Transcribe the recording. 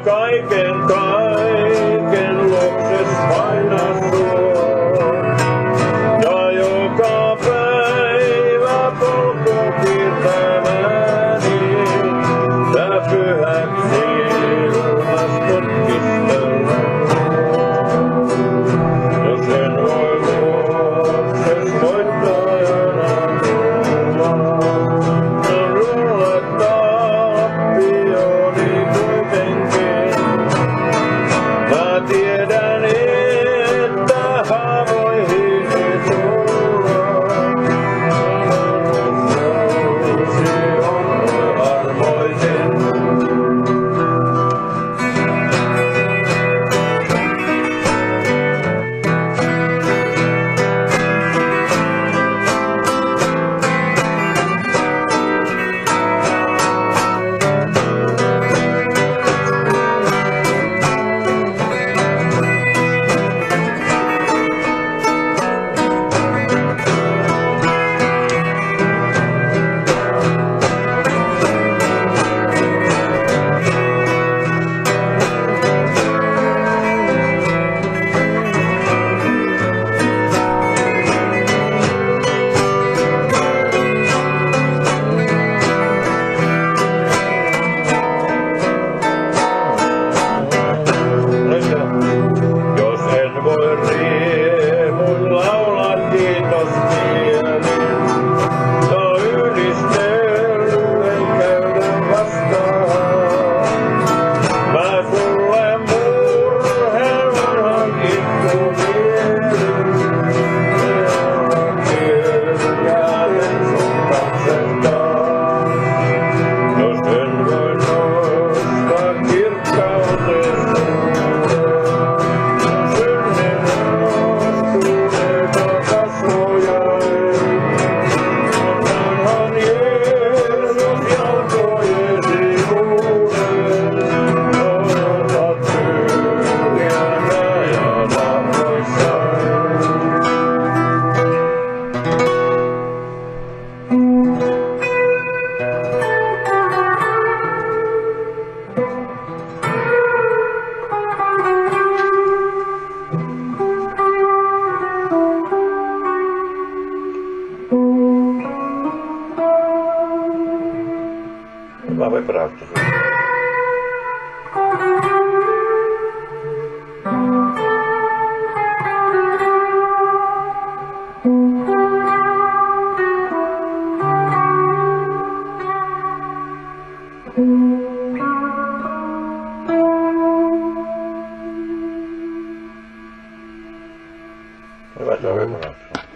kaiken luokses aina suo. Ja joka päivä polku piirtäväni, tää pyhäksi ilmastot pistellä. Jos en voi luokses voittajana luulla tappioni kuitenkin. Mä tiedän, että haavoihin tulla. Nousi on armoisin. Jos en voi riemuin laulaa kiitosmielin, ja ylistellen käydä vastaan. Mä sulle murheen vanhan itkumielin, kirjailen sun katsentaan. Jos en voi nostaa kirkkautesi, Hyvä vibraatto. Hyvä se on vibraatto.